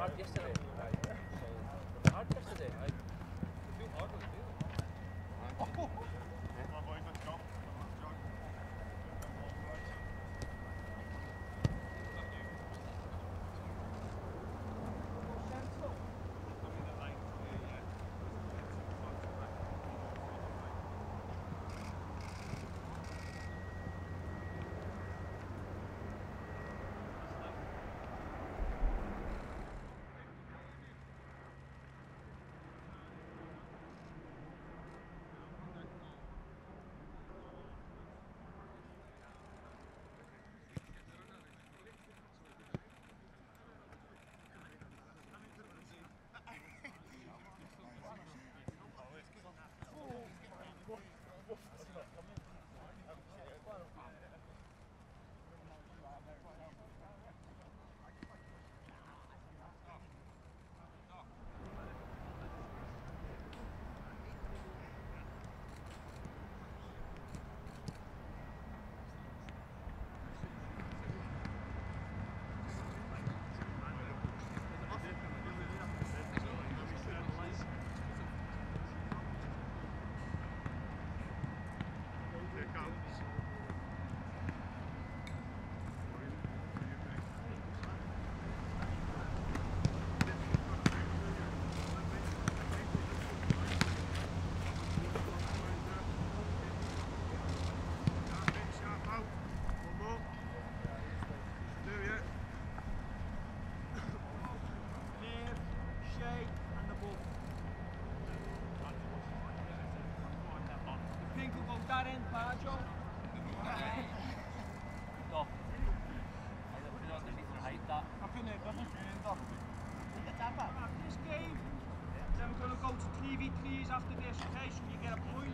hard yesterday. Hard yesterday. Too hard on the field. That in, Baggio. Top. Height that. This game, then we're going to go to 3v3s after this, okay? So you get a point.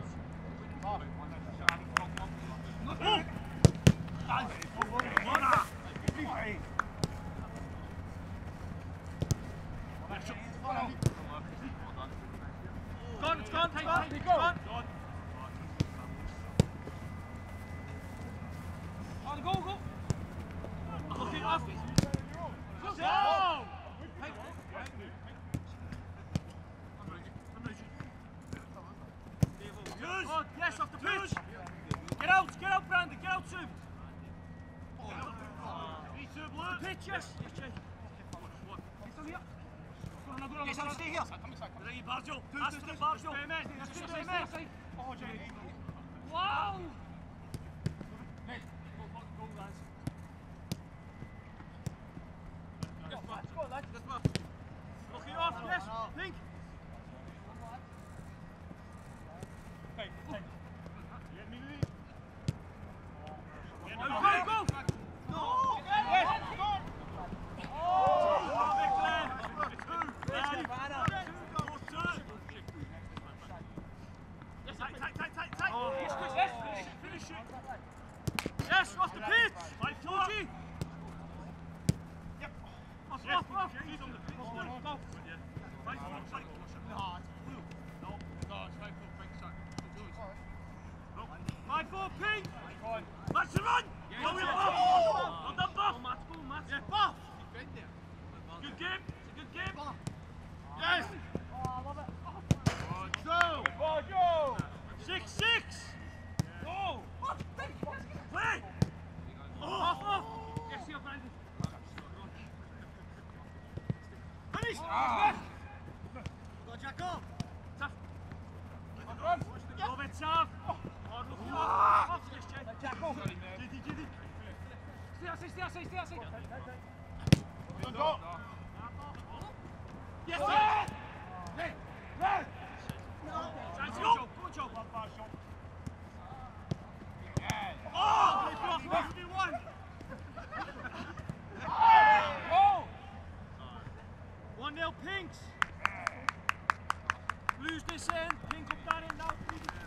It's gone, take on. Go, go! Okay, off it! Go! Oh, yes, off the pitch! Get out, Brandon, get out soon! The pitch, yes! Yes, Jay. Still here? Go on, yes, stay here! Ready, Baggio! Aston, Baggio! Stay, man! Oh, Jay! Wow! Go, guys. Let's go, lads. Okay, off, yes, Pink. Okay, take. Go! No! Yes! Oh! Tight. Oh, yes, finish it. Yes, off the pitch. 540. Yep. Off. He's on the pitch. Go. No, it's 5-4 Pink. Match the run. Go with Buff. Well done, Buff. Go, Matt. Yeah, Buff. Good game. It's a good game. Yes. Oh, I love it. Go. 6-6. Go. Play. Off. Yes, here, Brandon. Finish. Go, Jacob. Tough. Love it, Sav. Off, yes, Jay. Jacob. Giddy. Stay outside. Go. Yes, sir. Hey. Go, Joe. Oh, they blocked 51. Oh. 1-0 Pinks. Lose this end. Pink up that end now.